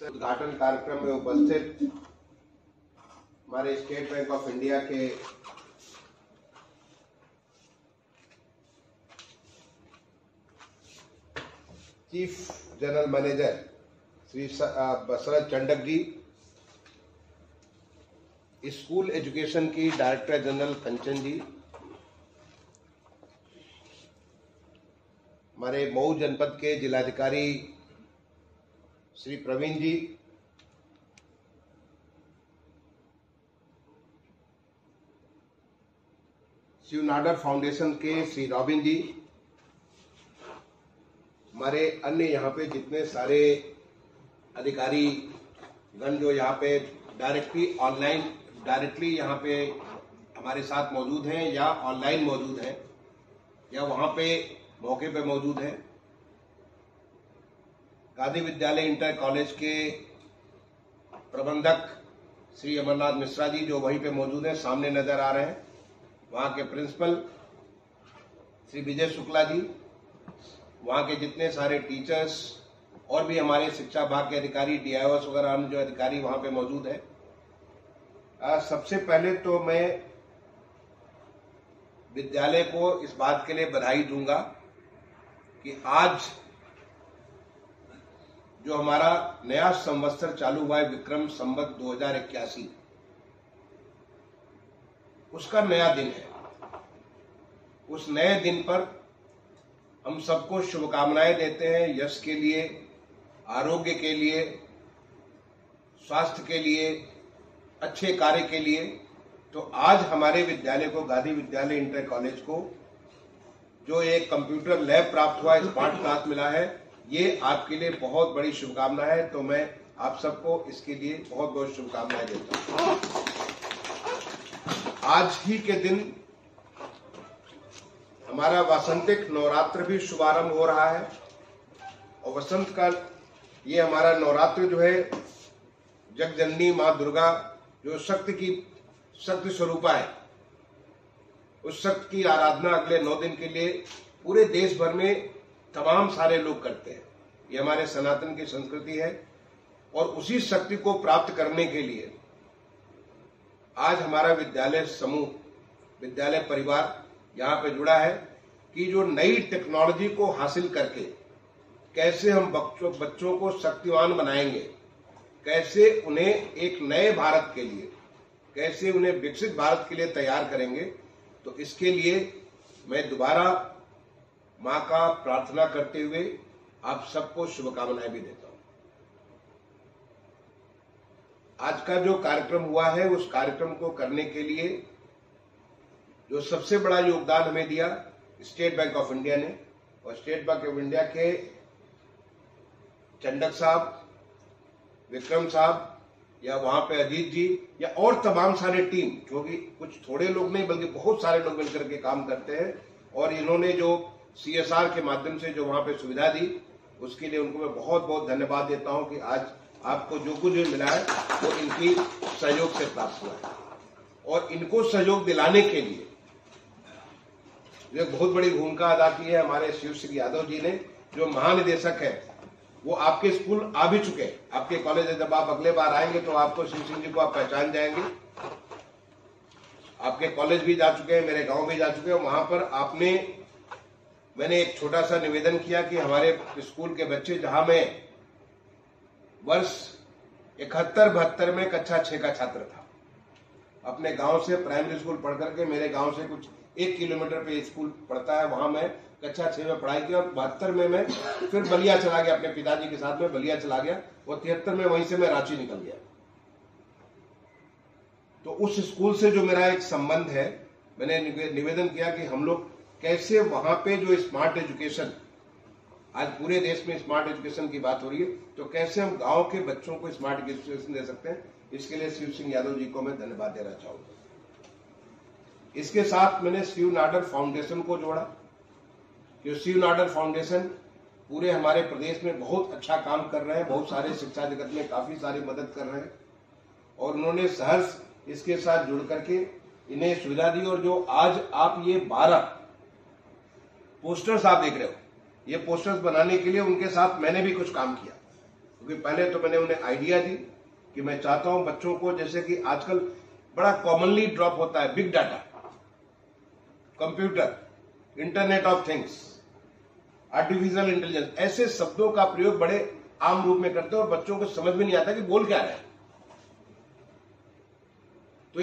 उद्घाटन कार्यक्रम में उपस्थित हमारे स्टेट बैंक ऑफ इंडिया के chief general manager Shri Basrat Chandak ji, school education की डायरेक्टर जनरल कंचन जी, हमारे मऊ जनपद के जिलाधिकारी श्री प्रवीण जी, शिव नाडर फाउंडेशन के श्री रॉबिन जी, हमारे अन्य यहाँ पे जितने सारे अधिकारी गण जो यहाँ पे डायरेक्टली यहाँ पे हमारे साथ मौजूद हैं या ऑनलाइन मौजूद हैं या वहाँ पे मौके पे मौजूद हैं। गांधी विद्यालय इंटर कॉलेज के प्रबंधक श्री अमरनाथ मिश्रा जी जो वहीं पे मौजूद हैं, सामने नजर आ रहे हैं। वहाँ के प्रिंसिपल श्री विजय शुक्ला जी, वहाँ के जितने सारे टीचर्स और भी हमारे शिक्षा विभाग के अधिकारी, डीआईओएस वगैरह अन्य जो अधिकारी वहाँ पे मौजूद हैं। सबसे पहले तो मैं विद्यालय को इस बात के लिए बधाई दूंगा कि आज जो हमारा नया संवत्सर चालू हुआ है विक्रम संवत 2081, उसका नया दिन है। उस नए दिन पर हम सबको शुभकामनाएं देते हैं, यश के लिए, आरोग्य के लिए, स्वास्थ्य के लिए, अच्छे कार्य के लिए। तो आज हमारे विद्यालय को, गांधी विद्यालय इंटर कॉलेज को, जो एक कंप्यूटर लैब प्राप्त हुआ, स्मार्ट क्लास मिला है, ये आपके लिए बहुत बड़ी शुभकामना है। तो मैं आप सबको इसके लिए बहुत बहुत शुभकामनाएं देता हूं। आज ही के दिन हमारा वासंतिक नवरात्र भी शुभारंभ हो रहा है और वसंत का ये हमारा नवरात्र जो है, जगजननी मां दुर्गा जो शक्ति स्वरूपा है, उस शक्ति की आराधना अगले 9 दिन के लिए पूरे देश भर में तमाम सारे लोग करते हैं। ये हमारे सनातन की संस्कृति है और उसी शक्ति को प्राप्त करने के लिए आज हमारा विद्यालय समूह, विद्यालय परिवार यहाँ पे जुड़ा है कि जो नई टेक्नोलॉजी को हासिल करके कैसे हम बच्चों को शक्तिवान बनाएंगे, कैसे उन्हें एक नए भारत के लिए, कैसे उन्हें विकसित भारत के लिए तैयार करेंगे। तो इसके लिए मैं दोबारा मां का प्रार्थना करते हुए आप सबको शुभकामनाएं भी देता हूं। आज का जो कार्यक्रम हुआ है, उस कार्यक्रम को करने के लिए जो सबसे बड़ा योगदान हमें दिया स्टेट बैंक ऑफ इंडिया ने, और स्टेट बैंक ऑफ इंडिया के चंडक साहब, विक्रम साहब, या वहां पे अजीत जी, या और तमाम सारे टीम, जो कि कुछ थोड़े लोग नहीं बल्कि बहुत सारे लोग मिलकर के काम करते हैं। और इन्होंने जो CSR के माध्यम से जो वहां पे सुविधा दी, उसके लिए उनको मैं बहुत बहुत धन्यवाद देता हूं कि आज आपको जो कुछ भी मिला है वो इनकी सहयोग से प्राप्त हुआ है। और इनको सहयोग दिलाने के लिए एक बहुत बड़ी भूमिका अदा की है हमारे शिव श्री यादव जी ने, जो महानिदेशक है। वो आपके स्कूल आ भी चुके हैं, आपके कॉलेज है। जब आप अगले बार आएंगे तो आपको शिव सिंह जी को आप पहचान जाएंगे। आपके कॉलेज भी जा चुके हैं, मेरे गांव भी जा चुके हैं। वहां पर मैंने एक छोटा सा निवेदन किया कि हमारे स्कूल के बच्चे, जहां मैं वर्ष 71-72 में कक्षा 6 का छात्र था, अपने गांव से प्राइमरी स्कूल पढ़ करके, मेरे गांव से कुछ 1 किलोमीटर पे स्कूल पड़ता है, वहां मैं कक्षा 6 में पढ़ाई की। और 72 में मैं फिर बलिया चला गया, अपने पिताजी के साथ में बलिया चला गया, और 73 में वहीं से मैं रांची निकल गया। तो उस स्कूल से जो मेरा एक संबंध है, मैंने निवेदन किया कि हम लोग कैसे वहां पे जो स्मार्ट एजुकेशन, आज पूरे देश में स्मार्ट एजुकेशन की बात हो रही है, तो कैसे हम गांव के बच्चों को स्मार्ट एजुकेशन दे सकते हैं। इसके लिए शिव सिंह यादव जी को मैं धन्यवाद देना चाहूंगा। इसके साथ मैंने शिव नाडर फाउंडेशन को जोड़ा, कि शिव नाडर फाउंडेशन पूरे हमारे प्रदेश में बहुत अच्छा काम कर रहे हैं, बहुत सारे शिक्षा जगत में काफी सारी मदद कर रहे हैं, और उन्होंने सहर्ष इसके साथ जुड़ करके इन्हें सुविधा दी। और जो आज आप ये 12 पोस्टर्स आप देख रहे हो, ये पोस्टर्स बनाने के लिए उनके साथ मैंने भी कुछ काम किया। क्योंकि पहले तो मैंने उन्हें आइडिया दी कि मैं चाहता हूं बच्चों को, जैसे कि आजकल बड़ा कॉमनली ड्रॉप होता है big data, computer, internet of things, artificial intelligence, ऐसे शब्दों का प्रयोग बड़े आम रूप में करते हैं और बच्चों को समझ में नहीं आता कि बोल क्या रहे हैं। तो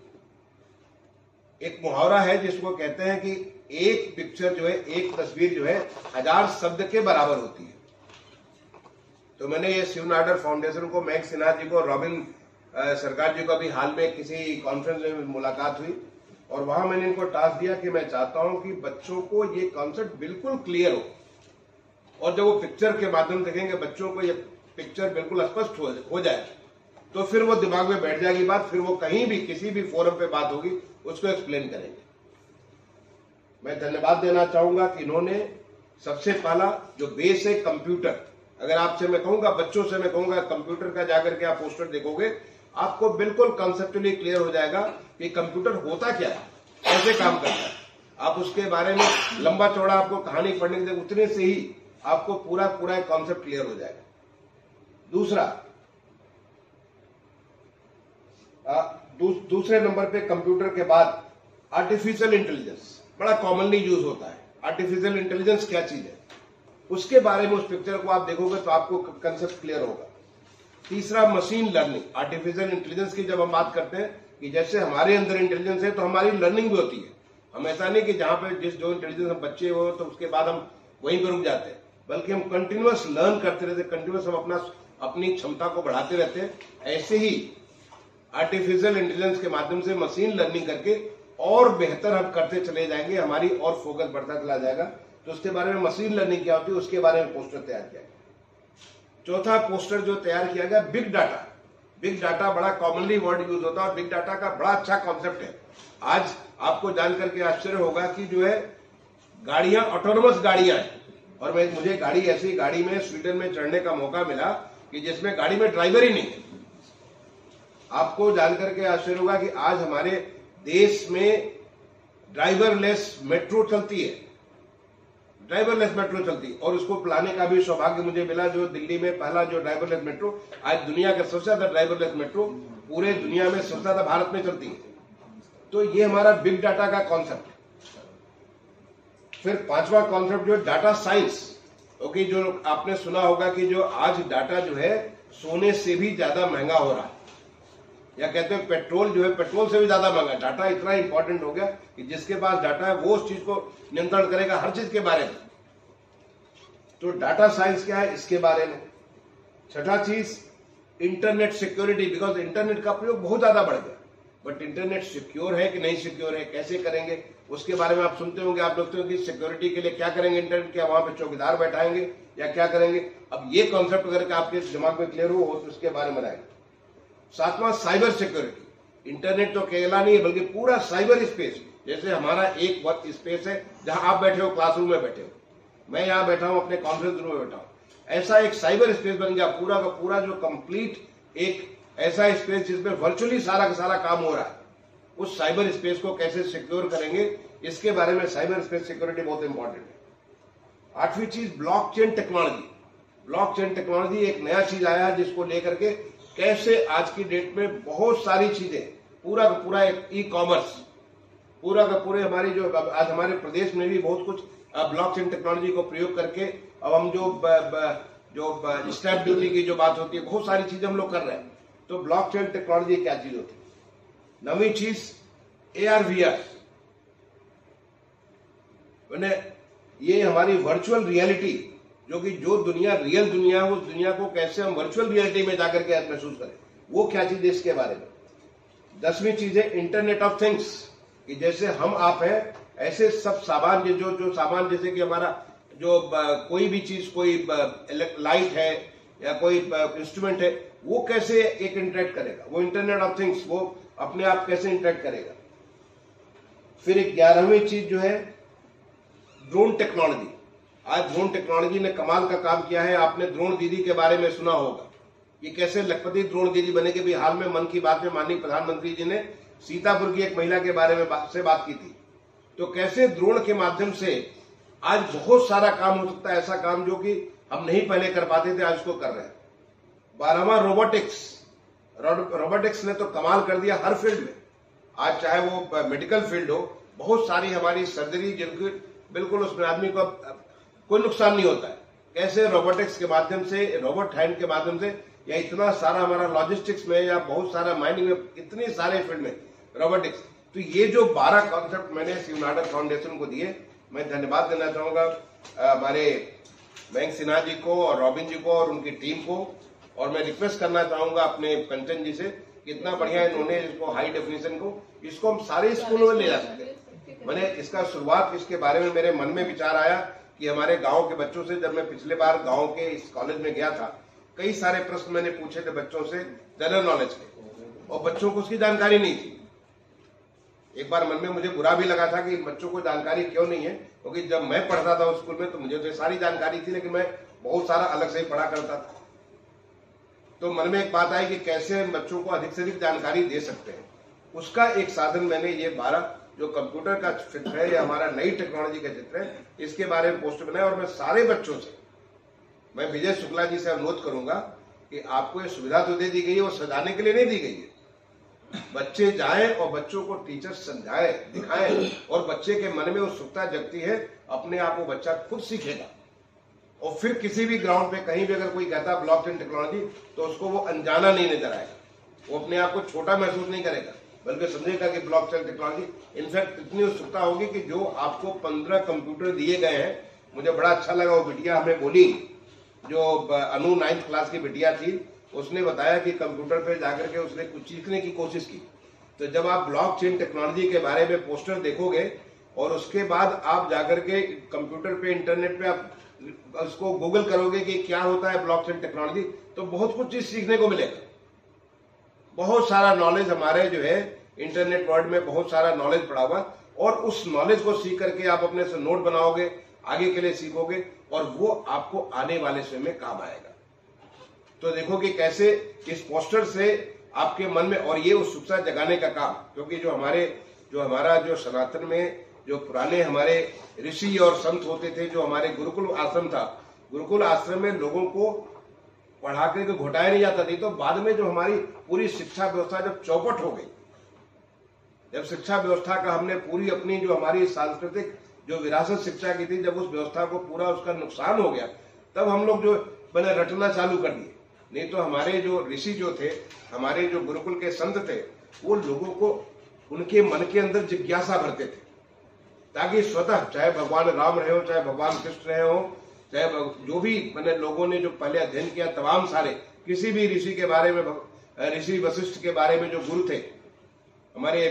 एक मुहावरा है जिसको कहते हैं कि एक पिक्चर जो है, एक तस्वीर जो है 1000 शब्द के बराबर होती है। तो मैंने ये शिव नाडर फाउंडेशन को, मैक सिन्हा जी को, रॉबिन सरकार जी को अभी हाल में किसी कॉन्फ्रेंस में मुलाकात हुई और वहां मैंने इनको टास्क दिया कि मैं चाहता हूं कि बच्चों को ये कॉन्सेप्ट बिल्कुल क्लियर हो और जब वो पिक्चर के माध्यम देखेंगे, बच्चों को ये पिक्चर बिल्कुल स्पष्ट हो जाए तो फिर वो दिमाग में बैठ जाएगी बात, फिर वो कहीं भी किसी भी फोरम पे बात होगी उसको एक्सप्लेन करेंगे। मैं धन्यवाद देना चाहूंगा कि इन्होंने सबसे पहला जो बेस है कंप्यूटर, अगर आपसे मैं कहूंगा, बच्चों से मैं कहूंगा कंप्यूटर का जाकर के आप पोस्टर देखोगे, आपको बिल्कुल कॉन्सेप्चुअली क्लियर हो जाएगा कि कंप्यूटर होता क्या है, कैसे काम करता है। आप उसके बारे में लंबा चौड़ा आपको कहानी पढ़ने के उतने से ही आपको पूरा एक कॉन्सेप्ट क्लियर हो जाएगा। दूसरे नंबर पे कंप्यूटर के बाद आर्टिफिशियल इंटेलिजेंस बड़ा कॉमनली यूज होता है। आर्टिफिशियल इंटेलिजेंस क्या चीज है, उसके बारे में उस पिक्चर को आप देखोगे तो आपको कंसेप्ट क्लियर होगा। तीसरा मशीन लर्निंग। आर्टिफिशियल इंटेलिजेंस की जब हम बात करते हैं कि जैसे हमारे अंदर इंटेलिजेंस है तो हमारी लर्निंग भी होती है। हम ऐसा नहीं कि जहां पे जो इंटेलिजेंस हम बच्चे हो तो उसके बाद हम वहीं पर रुक जाते हैं, बल्कि हम कंटिन्यूअस लर्न करते रहते, कंटिन्यूअस हम अपनी क्षमता को बढ़ाते रहते हैं। ऐसे ही आर्टिफिशियल इंटेलिजेंस के माध्यम से मशीन लर्निंग करके और बेहतर हम करते चले जाएंगे, हमारी और फोकस बढ़ता चला जाएगा। तो उसके बारे में मशीन लर्निंग क्या होती है उसके बारे में पोस्टर तैयार किया गया। चौथा पोस्टर जो तैयार किया गया, बिग डाटा। बिग डाटा बड़ा कॉमनली वर्ड यूज होता है और बिग डाटा का बड़ा अच्छा कॉन्सेप्ट है। आज आपको जानकर के आश्चर्य होगा कि जो है गाड़ियां, ऑटोनोमस गाड़ियां हैं, और मुझे ऐसी गाड़ी में स्वीडन में चढ़ने का मौका मिला कि जिसमें गाड़ी में ड्राइवर ही नहीं है। आपको जानकर के आश्चर्य होगा कि आज हमारे देश में ड्राइवरलेस मेट्रो चलती है, ड्राइवरलेस मेट्रो चलती है, और उसको पिलाने का भी सौभाग्य मुझे मिला। जो दिल्ली में पहला जो ड्राइवरलेस मेट्रो, आज दुनिया का सबसे ज्यादा ड्राइवरलेस मेट्रो पूरे दुनिया में सबसे ज्यादा भारत में चलती है। तो ये हमारा बिग डाटा का कॉन्सेप्ट है। फिर पांचवा कॉन्सेप्ट जो डाटा साइंस। ओके, जो आपने सुना होगा कि जो आज डाटा जो है सोने से भी ज्यादा महंगा हो रहा है, या कहते हैं पेट्रोल जो है पेट्रोल से भी ज्यादा महंगा। डाटा इतना इंपॉर्टेंट हो गया कि जिसके पास डाटा है वो उस चीज को नियंत्रण करेगा, हर चीज के बारे में। तो डाटा साइंस क्या है इसके बारे में। छठा चीज इंटरनेट सिक्योरिटी, बिकॉज इंटरनेट का प्रयोग बहुत ज्यादा बढ़ गया, बट इंटरनेट सिक्योर है कि नहीं सिक्योर है, कैसे करेंगे उसके बारे में आप सुनते होंगे। आप लोग कि सिक्योरिटी के लिए क्या करेंगे, इंटरनेट क्या वहां पे चौकीदार बैठाएंगे या क्या करेंगे। अब ये कॉन्सेप्ट अगर आपके दिमाग में क्लियर हो तो उसके बारे में आएगा। सातवां साइबर सिक्योरिटी। इंटरनेट तो अकेला नहीं है बल्कि पूरा साइबर स्पेस। जैसे हमारा एक वर्क स्पेस है जहां आप बैठे हो, क्लासरूम में बैठे हो, मैं यहां बैठा हूं अपने कॉन्फ्रेंस रूम में बैठा हूं, ऐसा एक साइबर स्पेस बन गया पूरा का पूरा, जो कंप्लीट एक ऐसा स्पेस जिसमें वर्चुअली सारा का सारा काम हो रहा है। उस साइबर स्पेस को कैसे सिक्योर करेंगे इसके बारे में साइबर स्पेस सिक्योरिटी बहुत इंपॉर्टेंट है। आठवीं चीज ब्लॉकचेन टेक्नोलॉजी। ब्लॉकचेन टेक्नोलॉजी एक नया चीज आया है जिसको लेकर के कैसे आज की डेट में बहुत सारी चीजें, पूरा का पूरा ई कॉमर्स, पूरा का पूरे हमारी जो आज हमारे प्रदेश में भी बहुत कुछ ब्लॉकचेन टेक्नोलॉजी को प्रयोग करके अब हम जो स्टैंप ड्यूटी की जो बात होती है, बहुत सारी चीजें हम लोग कर रहे हैं। तो ब्लॉकचेन टेक्नोलॉजी क्या चीज होती है। नवीं चीज AR VR, ये हमारी वर्चुअल रियलिटी, जो दुनिया रियल दुनिया है उस दुनिया को कैसे हम वर्चुअल रियलिटी में जाकर के महसूस करें, वो क्या चीज है इसके बारे में। 10वीं चीज है इंटरनेट ऑफ थिंग्स, कि जैसे हम आप हैं ऐसे सब सामान, जो सामान जैसे कि हमारा जो कोई भी चीज, कोई लाइट है या कोई इंस्ट्रूमेंट है, वो कैसे एक इंटरेक्ट करेगा, वो इंटरनेट ऑफ थिंग्स वो अपने आप कैसे इंटरेक्ट करेगा। फिर 11वीं चीज जो है ड्रोन टेक्नोलॉजी। आज ड्रोन टेक्नोलॉजी ने कमाल का काम किया है। आपने ड्रोन दीदी के बारे में सुना होगा कि कैसे लखपति ड्रोन दीदी बने के भी हाल में मन की बात में माननीय प्रधानमंत्री जी ने सीतापुर की एक महिला के बारे में बात की थी। तो कैसे ड्रोन के माध्यम से आज बहुत सारा काम हो सकता है, ऐसा काम जो कि हम नहीं पहले कर पाते थे, आज उसको कर रहे हैं। 12वां रोबोटिक्स ने तो कमाल कर दिया हर फील्ड में। आज चाहे वो मेडिकल फील्ड हो, बहुत सारी हमारी सर्जरी जिनकी बिल्कुल उसमें आदमी को कोई नुकसान नहीं होता है, कैसे रोबोटिक्स के माध्यम से, रोबोट हैंड के माध्यम से, या इतना सारा हमारा लॉजिस्टिक्स में या बहुत सारा माइनिंग में, इतनी सारे फील्ड में रोबोटिक्स। तो ये जो 12 कॉन्सेप्ट मैंने शिव नाडर फाउंडेशन को दिए, मैं धन्यवाद देना चाहूंगा हमारे मयंक सिन्हा जी को और रॉबिन जी को और उनकी टीम को। और मैं रिक्वेस्ट करना चाहूंगा अपने कंचन जी से, कितना बढ़िया इन्होंने इसको हाई डेफिनेशन को, इसको हम सारे स्कूलों में ले जा सकते हैं। मैंने इसका शुरुआत, इसके बारे में मेरे मन में विचार आया कि हमारे गांव के बच्चों से, जब मैं पिछले बार गांव के इस कॉलेज में गया था, कई सारे प्रश्न मैंने पूछे थे बच्चों से जनरल नॉलेज के, और बच्चों को उसकी जानकारी नहीं थी। एक बार मन में मुझे बुरा भी लगा था कि बच्चों को जानकारी क्यों नहीं है, क्योंकि जब मैं पढ़ता था उस स्कूल में तो मुझे तो सारी जानकारी थी, लेकिन मैं बहुत सारा अलग से ही पढ़ा करता था। तो मन में एक बात आई कि कैसे हम बच्चों को अधिक से अधिक जानकारी दे सकते हैं। उसका एक साधन मैंने ये 12 जो कंप्यूटर का चित्र है, या हमारा नई टेक्नोलॉजी का चित्र है, इसके बारे में पोस्टर बनाया। और मैं सारे बच्चों से, मैं विजय शुक्ला जी से अनुरोध करूंगा कि आपको ये सुविधा तो दे दी गई है, वो सजाने के लिए नहीं दी गई है। बच्चे जाएं और बच्चों को टीचर समझाए, दिखाएं, और बच्चे के मन में उत्सुकता जगती है, अपने आप वो बच्चा खुद सीखेगा। और फिर किसी भी ग्राउंड पे कहीं भी अगर कोई कहता ब्लॉकचेन टेक्नोलॉजी, तो उसको वो अनजाना नहीं नजर आएगा, वो अपने आप को छोटा महसूस नहीं करेगा, बल्कि समझेगा कि ब्लॉकचेन टेक्नोलॉजी। इनफैक्ट इतनी उत्सुकता होगी कि जो आपको 15 कंप्यूटर दिए गए हैं, मुझे बड़ा अच्छा लगा वो बिटिया हमें बोली, जो अनु 9th क्लास की बिटिया थी, उसने बताया कि कंप्यूटर पे जाकर के उसने कुछ सीखने की कोशिश की। तो जब आप ब्लॉकचेन टेक्नोलॉजी के बारे में पोस्टर देखोगे और उसके बाद आप जाकर के कंप्यूटर पे, इंटरनेट पे आप उसको गूगल करोगे कि क्या होता है ब्लॉकचेन टेक्नोलॉजी, तो बहुत कुछ चीज सीखने को मिलेगा। बहुत सारा नॉलेज हमारे जो है इंटरनेट वर्ल्ड में बहुत सारा नॉलेज पड़ा हुआ, और उस नॉलेज को सीख करके आप अपने से नोट बनाओगे, आगे के लिए सीखोगे, और वो आपको आने वाले समय में काम आएगा। तो देखो कि कैसे इस पोस्टर से आपके मन में, और ये उत्सुकता जगाने का काम, क्योंकि जो हमारा सनातन में जो पुराने हमारे ऋषि और संत होते थे, जो हमारे गुरुकुल आश्रम था, गुरुकुल आश्रम में लोगों को पढ़ा करके घोटाया नहीं जाता थी। तो बाद में जो हमारी पूरी शिक्षा व्यवस्था जब चौपट हो गई, जब शिक्षा व्यवस्था का हमने पूरी अपनी जो हमारी सांस्कृतिक जो विरासत शिक्षा की थी, जब उस व्यवस्था को पूरा उसका नुकसान हो गया, तब हम लोग जो मैंने रटना चालू कर दिए। नहीं तो हमारे जो ऋषि जो थे, हमारे जो गुरुकुल के संत थे, वो लोगों को उनके मन के अंदर जिज्ञासा भरते थे, ताकि स्वतः, चाहे भगवान राम रहे हो, चाहे भगवान कृष्ण रहे हो, चाहे जो भी मैंने लोगों ने जो पहले अध्ययन किया, तमाम सारे, किसी भी ऋषि के बारे में, ऋषि वशिष्ठ के बारे में जो गुरु थे हमारे,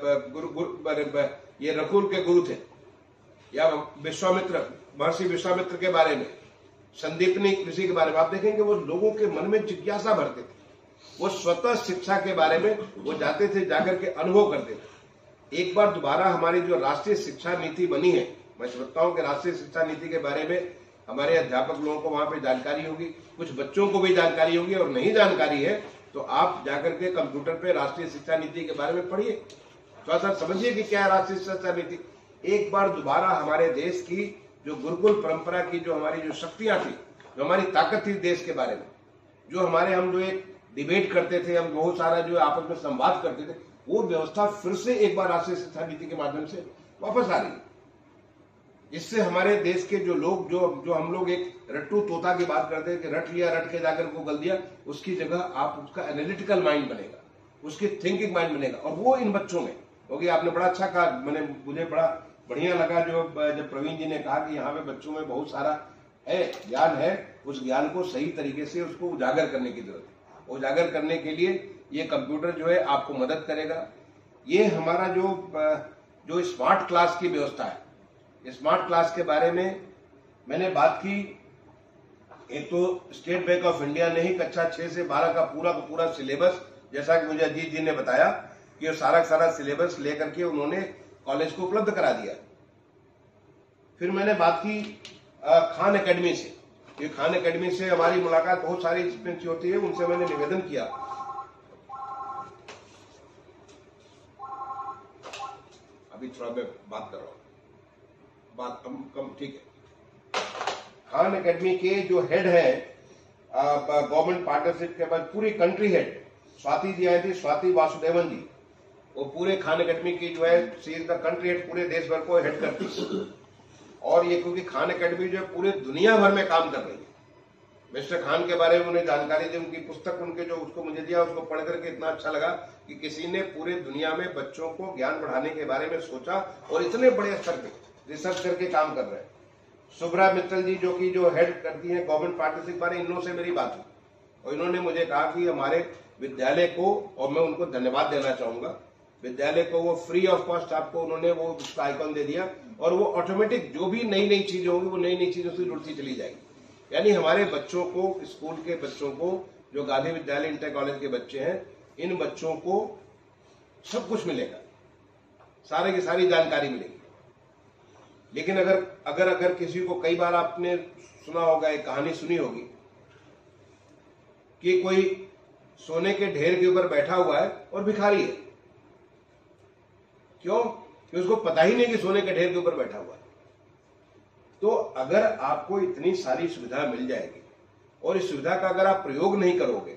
ये रकुल के गुरु थे, या विश्वामित्र, महर्षि विश्वामित्र के बारे में, संदीपनी ऋषि के बारे में, आप देखेंगे वो लोगों के मन में जिज्ञासा भरते थे। वो स्वतः शिक्षा के बारे में वो जाते थे, जाकर के अनुभव करते थे। एक बार दोबारा हमारी जो राष्ट्रीय शिक्षा नीति बनी है, मैं समझता हूँ कि राष्ट्रीय शिक्षा नीति के बारे में हमारे अध्यापक लोगों को वहां पे जानकारी होगी, कुछ बच्चों को भी जानकारी होगी, और नहीं जानकारी है तो आप जाकर के कंप्यूटर पे राष्ट्रीय शिक्षा नीति के बारे में पढ़िए, थोड़ा सा समझिए कि क्या है राष्ट्रीय शिक्षा नीति। एक बार दोबारा हमारे देश की जो गुरुकुल परंपरा की जो हमारी जो शक्तियां थी, जो हमारी ताकत थी देश के बारे में, जो हमारे हम जो एक डिबेट करते थे, हम बहुत सारा जो आपस में संवाद करते थे, वो व्यवस्था फिर से एक बार राष्ट्रीय शिक्षा नीति के माध्यम से वापस आ रही है। इससे हमारे देश के जो लोग, जो हम लोग एक रट्टू तोता की बात करते हैं कि रट लिया, रट के जाकर को गल दिया, उसकी जगह आप उसका एनालिटिकल माइंड बनेगा, उसकी थिंकिंग माइंड बनेगा, और वो इन बच्चों में, क्योंकि आपने बड़ा अच्छा कहा, मुझे बड़ा बढ़िया लगा जब प्रवीण जी ने कहा कि यहाँ पे बच्चों में बहुत सारा है, ज्ञान है, उस ज्ञान को सही तरीके से उसको उजागर करने की जरूरत है। उजागर करने के लिए ये कंप्यूटर जो है आपको मदद करेगा। ये हमारा जो स्मार्ट क्लास की व्यवस्था है, स्मार्ट क्लास के बारे में मैंने बात की। एक तो स्टेट बैंक ऑफ इंडिया ने ही कक्षा 6 से 12 का पूरा सिलेबस, जैसा कि मुझे अजीत जी ने बताया, कि ये सारा सिलेबस लेकर के उन्होंने कॉलेज को उपलब्ध करा दिया। फिर मैंने बात की खान एकेडमी से। ये खान एकेडमी से हमारी मुलाकात बहुत सारी इसमें होती है, उनसे मैंने निवेदन किया, अभी थोड़ा मैं बात कर रहा हूं, बात कम ठीक है। खान एकेडमी के जो हेड है गवर्नमेंट पार्टनरशिप के बाद पूरी कंट्री हेड स्वाति जी आई थी, स्वाति वासुदेवन जी, वो पूरे खान अकेडमी की जो है she is the country head, पूरे देश भर को हेड करती है। और ये क्योंकि खान अकेडमी जो है पूरे दुनिया भर में काम कर रही है। मिस्टर खान के बारे में उन्हें जानकारी दी, उनकी पुस्तक उनके जो उसको मुझे दिया, उसको पढ़ करके इतना अच्छा लगा कि किसी ने पूरे दुनिया में बच्चों को ज्ञान बढ़ाने के बारे में सोचा और इतने बड़े स्तर पे रिसर्च करके काम कर रहे हैं। शुभ्रा मित्तल जी जो कि जो हेड करती हैं गवर्नमेंट पार्टनरशिप बारे, इन लोगों से मेरी बात हुई और इन्होंने मुझे कहा कि हमारे विद्यालय को, और मैं उनको धन्यवाद देना चाहूंगा, विद्यालय को वो फ्री ऑफ कॉस्ट आपको उन्होंने वो उसका आइकॉन दे दिया और वो ऑटोमेटिक जो भी नई नई चीजें होंगी वो नई नई चीजों से जुड़ती चली जाएगी। यानी हमारे बच्चों को, स्कूल के बच्चों को, जो गांधी विद्यालय इंटर कॉलेज के बच्चे हैं, इन बच्चों को सब कुछ मिलेगा, सारे की सारी जानकारी मिलेगी। लेकिन अगर किसी को, कई बार आपने सुना होगा, एक कहानी सुनी होगी कि कोई सोने के ढेर के ऊपर बैठा हुआ है और भिखारी है। क्यों? कि उसको पता ही नहीं कि सोने के ढेर के ऊपर बैठा हुआ है। तो अगर आपको इतनी सारी सुविधा मिल जाएगी और इस सुविधा का अगर आप प्रयोग नहीं करोगे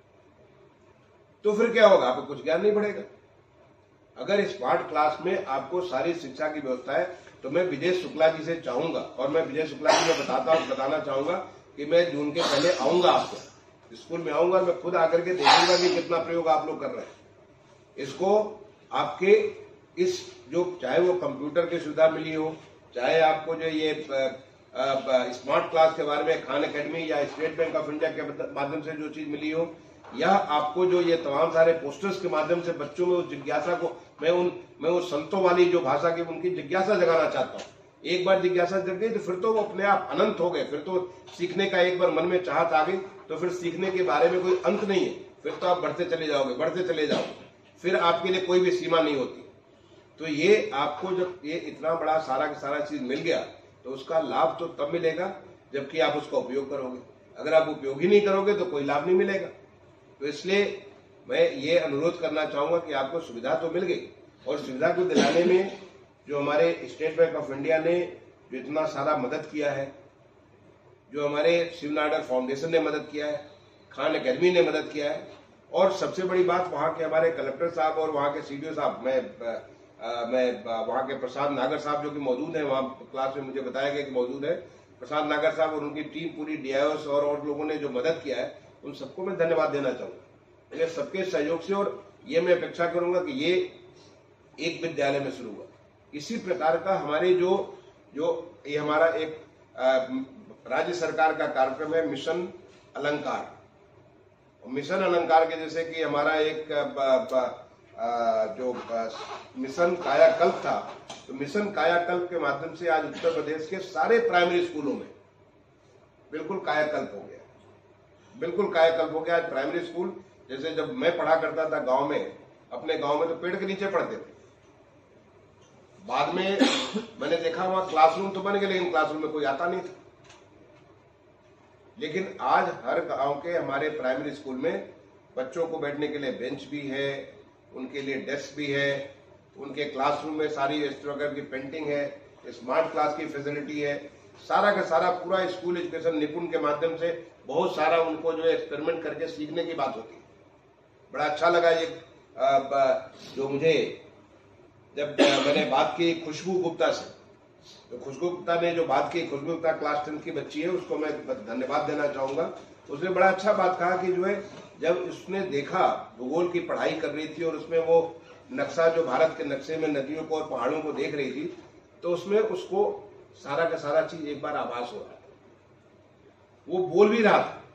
तो फिर क्या होगा? आपको कुछ ज्ञान नहीं बढ़ेगा। अगर स्मार्ट क्लास में आपको सारी शिक्षा की व्यवस्था है तो मैं विजय शुक्ला जी से चाहूंगा, और मैं विजय शुक्ला जी को बताना चाहूंगा कि मैं जून के पहले आऊंगा, आपको स्कूल में आऊंगा, मैं खुद आकर के देखूंगा कि कितना प्रयोग आप लोग कर रहे हैं। इसको आपके इस जो, चाहे वो कंप्यूटर की सुविधा मिली हो, चाहे आपको जो ये स्मार्ट क्लास के बारे में खान अकेडमी या स्टेट बैंक ऑफ इंडिया के माध्यम से जो चीज मिली हो, या आपको जो ये तमाम सारे पोस्टर्स के माध्यम से बच्चों में उस जिज्ञासा को, मैं उस संतों वाली जो भाषा की उनकी जिज्ञासा जगाना चाहता हूँ। एक बार जिज्ञासा जग गई तो फिर तो वो अपने आप अनंत हो गए। फिर तो सीखने का एक बार मन में चाहत आ गई तो फिर सीखने के बारे में कोई अंत नहीं है। फिर तो आप बढ़ते चले जाओगे, फिर आपके लिए कोई भी सीमा नहीं होती। तो ये आपको जब ये इतना बड़ा सारा का सारा चीज मिल गया तो उसका लाभ तो तब मिलेगा जबकि आप उसका उपयोग करोगे। अगर आप उपयोग ही नहीं करोगे तो कोई लाभ नहीं मिलेगा। तो इसलिए मैं ये अनुरोध करना चाहूंगा कि आपको सुविधा तो मिल गई, और सुविधा को दिलाने में जो हमारे स्टेट बैंक ऑफ इंडिया ने जो इतना सारा मदद किया है, जो हमारे शिवनाडर फाउंडेशन ने मदद किया है, खान अकेडमी ने मदद किया है, और सबसे बड़ी बात वहां के हमारे कलेक्टर साहब और वहां के सीडीओ साहब, मैं वहां के प्रसाद नागर साहब जो कि मौजूद है, वहां क्लास में मुझे बताया गया कि मौजूद है प्रसाद नागर साहब, और उनकी टीम पूरी डीआईओस और लोगों ने जो मदद किया है उन सबको मैं धन्यवाद देना चाहूंगा। ये सबके सहयोग से, और ये मैं अपेक्षा करूंगा कि ये एक विद्यालय में शुरू हुआ। इसी प्रकार का हमारे जो ये हमारा एक राज्य सरकार का कार्यक्रम है मिशन अलंकार। मिशन अलंकार के जैसे कि हमारा एक जो मिशन कायाकल्प था, तो मिशन कायाकल्प के माध्यम से आज उत्तर प्रदेश के सारे प्राइमरी स्कूलों में बिल्कुल कायाकल्प हो गया, बिल्कुल कायाकल्प हो गया। आज प्राइमरी स्कूल, जैसे जब मैं पढ़ा करता था गांव में, अपने गांव में, तो पेड़ के नीचे पढ़ते थे। बाद में मैंने देखा वहां क्लासरूम तो बन गए लेकिन क्लासरूम में कोई आता नहीं था। लेकिन आज हर गांव के हमारे प्राइमरी स्कूल में बच्चों को बैठने के लिए बेंच भी है, उनके लिए डेस्क भी है, उनके क्लासरूम में सारी इस प्रकार की पेंटिंग है, स्मार्ट क्लास की फैसिलिटी है, सारा का सारा पूरा स्कूल एजुकेशन निपुण के माध्यम से बहुत सारा उनको जो एक्सपेरिमेंट करके सीखने की बात होती है। बड़ा अच्छा लगा ये जो मुझे जब मैंने बात की खुशबू गुप्ता से, तो खुशबू गुप्ता ने जो बात की, खुशबू गुप्ता क्लास 10 की बच्ची है, उसको मैं धन्यवाद देना चाहूंगा। उसने बड़ा अच्छा बात कहा कि जो है जब उसने देखा, भूगोल की पढ़ाई कर रही थी और उसमें वो नक्शा जो भारत के नक्शे में नदियों को और पहाड़ों को देख रही थी, तो उसमें उसको सारा का सारा चीज एक बार आभास हो रहा था। वो बोल भी रहा था,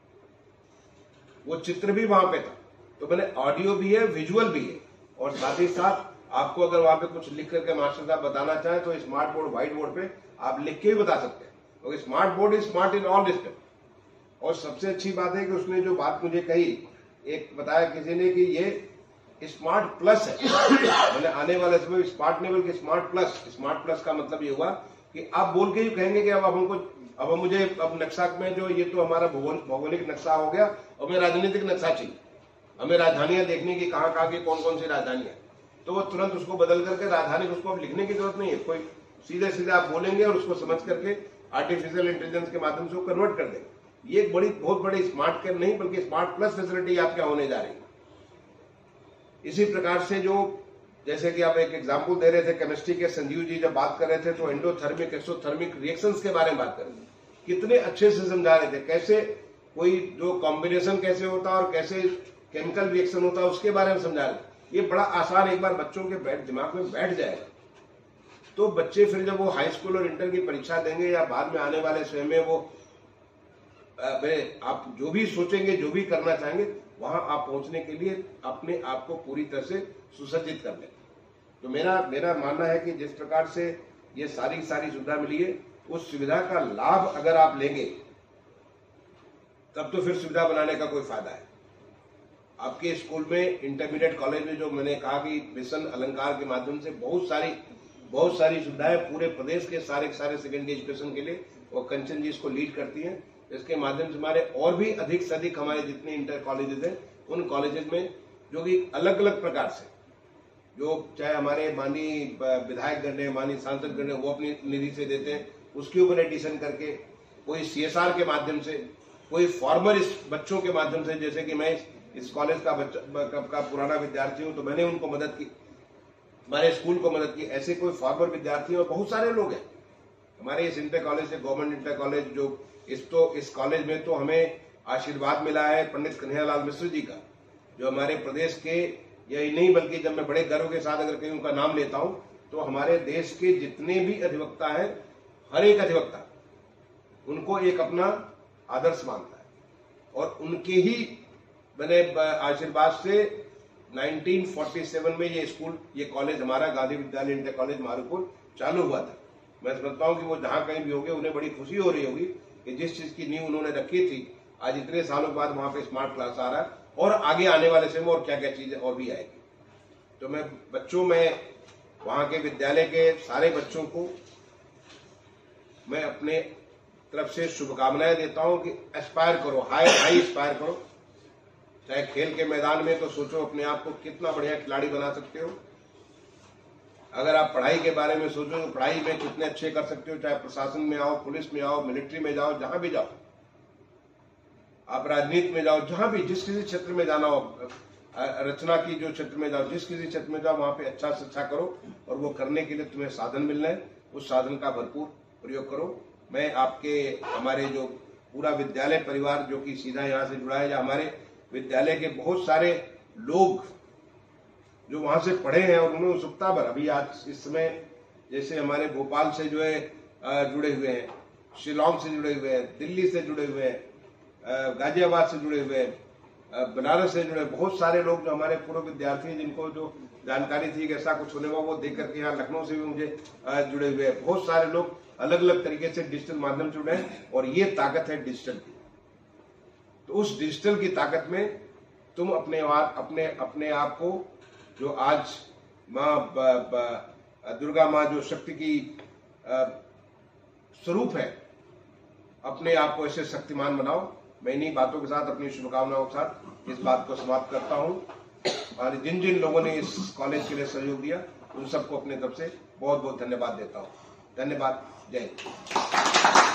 वो चित्र भी वहां पे था। तो मैंने ऑडियो भी है, विजुअल भी है, और साथ ही साथ आपको अगर वहां पे कुछ लिख करके मास्टर साहब बताना चाहें तो स्मार्ट बोर्ड, व्हाइट बोर्ड पे आप लिख के भी बता सकते हैं, क्योंकि smart board is smart in all respect. और सबसे अच्छी बात है कि उसने जो बात मुझे कही, एक बताया किसी ने कि ये स्मार्ट प्लस है। मैंने आने वाले समय स्मार्ट नहीं बल्कि स्मार्ट प्लस। स्मार्ट प्लस का मतलब ये हुआ कि आप बोल के ही कहेंगे कि अब मुझे नक्शा में जो ये तो हमारा भौगोलिक नक्शा हो गया, और मैं राजनीतिक नक्शा चाहिए, हमें राजधानियां देखने की कहाँ कहाँ की कौन कौन सी राजधानियां, तो वो तुरंत उसको बदल करके राजधानी, उसको अब लिखने की जरूरत नहीं है, कोई सीधे सीधे आप बोलेंगे और उसको समझ करके आर्टिफिशियल इंटेलिजेंस के माध्यम से वो कन्वर्ट कर देंगे। ये एक बहुत बड़ी स्मार्ट केयर नहीं बल्कि स्मार्ट प्लस फैसिलिटी आपके यहाँ होने जा रही है। इसी प्रकार से जो जैसे कि आप एक एग्जाम्पल दे रहे थे केमिस्ट्री के संजीव जी जब बात कर रहे थे तो एंडोथर्मिक एक्सोथर्मिक रिएक्शंस के बारे में बात कर रहे थे, कितने अच्छे से समझा रहे थे, कैसे कोई जो कॉम्बिनेशन कैसे होता है और कैसे केमिकल रिएक्शन होता है उसके बारे में समझा रहे। ये बड़ा आसान, एक बार बच्चों के दिमाग में बैठ जाएगा तो बच्चे फिर जब वो हाई स्कूल और इंटर की परीक्षा देंगे या बाद में आने वाले समय में वो आप जो भी सोचेंगे, जो भी करना चाहेंगे, वहां आप पहुंचने के लिए अपने आप को पूरी तरह से सुसज्जित कर लें। तो मेरा मानना है कि जिस प्रकार से ये सारी सुविधा मिली है, उस सुविधा का लाभ अगर आप लेंगे तब तो फिर सुविधा बनाने का कोई फायदा है। आपके स्कूल में, इंटरमीडिएट कॉलेज में जो मैंने कहा कि मिशन अलंकार के माध्यम से बहुत सारी सुविधाएं पूरे प्रदेश के सारे सेकेंडरी एजुकेशन के लिए, और कंचन जी इसको लीड करती हैं। इसके माध्यम से हमारे और भी अधिक से अधिक हमारे जितने इंटर कॉलेजेस हैं उन कॉलेजेस में जो कि अलग अलग प्रकार से, जो चाहे हमारे माननीय विधायक गण है, माननीय सांसद गण है, वो अपनी निधि से देते हैं, उसके ऊपर एडिशन करके, कोई CSR के माध्यम से, कोई फॉर्मर इस बच्चों के माध्यम से, जैसे कि मैं इस कॉलेज का पुराना विद्यार्थी हूं तो मैंने उनको मदद की, हमारे स्कूल को मदद की। ऐसे कोई फॉर्मर विद्यार्थी और बहुत सारे लोग हैं हमारे इस इंटर कॉलेज से, गवर्नमेंट इंटर कॉलेज जो इस कॉलेज में तो हमें आशीर्वाद मिला है पंडित कन्हैयालाल मिश्र जी का, जो हमारे प्रदेश के, यही नहीं बल्कि जब मैं बड़े गर्व के साथ अगर कहीं उनका नाम लेता हूं तो हमारे देश के जितने भी अधिवक्ता हैं, हर एक अधिवक्ता उनको एक अपना आदर्श मानता है, और उनके ही मैंने आशीर्वाद से 1947 में ये कॉलेज हमारा गांधी विद्यालय इंटर कॉलेज मारूपुर चालू हुआ था। मैं समझता हूं कि वो जहां कहीं भी होंगे उन्हें बड़ी खुशी हो रही होगी कि जिस चीज की नींव उन्होंने रखी थी, आज इतने सालों बाद वहां पे स्मार्ट क्लास आ रहा है, और आगे आने वाले समय में और क्या क्या चीजें और भी आएगी। तो मैं वहां के विद्यालय के सारे बच्चों को मैं अपने तरफ से शुभकामनाएं देता हूं कि एस्पायर करो, हाई एस्पायर करो। चाहे खेल के मैदान में तो सोचो अपने आप को कितना बढ़िया खिलाड़ी बना सकते हो, अगर आप पढ़ाई के बारे में सोचो तो पढ़ाई में कितने अच्छे कर सकते हो, चाहे प्रशासन में आओ, पुलिस में आओ, मिलिट्री में जाओ, जहां भी जाओ, आप राजनीति में जाओ, जहां भी जिस किसी क्षेत्र में जाना हो, रचना की जो क्षेत्र में जाओ, जिस किसी क्षेत्र में जाओ, वहां पे अच्छा से अच्छा करो, और वो करने के लिए तुम्हें साधन मिल रहे हैं, उस साधन का भरपूर प्रयोग करो। मैं हमारे जो पूरा विद्यालय परिवार जो कि सीधा यहाँ से जुड़ा है, या हमारे विद्यालय के बहुत सारे लोग जो वहां से पढ़े हैं और उन्होंने उत्सुकता भर, अभी आज इस समय जैसे हमारे भोपाल से जो है जुड़े हुए हैं, शिलांग से जुड़े हुए हैं, दिल्ली से जुड़े हुए हैं, गाजियाबाद से जुड़े हुए हैं, बनारस से जुड़े, बहुत सारे लोग जो हमारे पूर्व विद्यार्थी हैं जिनको जो जानकारी थी कि ऐसा कुछ होने वाला, वो देख करके यहाँ लखनऊ से भी मुझे जुड़े हुए हैं। बहुत सारे लोग अलग अलग तरीके से डिजिटल माध्यम से जुड़े हैं, और ये ताकत है डिजिटल की। तो उस डिजिटल की ताकत में तुम अपने आप को, जो आज दुर्गा माँ जो शक्ति की स्वरूप है, अपने आप को ऐसे शक्तिमान बनाओ। मैं इन्हीं बातों के साथ, अपनी शुभकामनाओं के साथ इस बात को समाप्त करता हूँ, और जिन जिन लोगों ने इस कॉलेज के लिए सहयोग दिया उन सबको अपने तरफ से बहुत बहुत धन्यवाद देता हूँ। धन्यवाद। जय हिंद।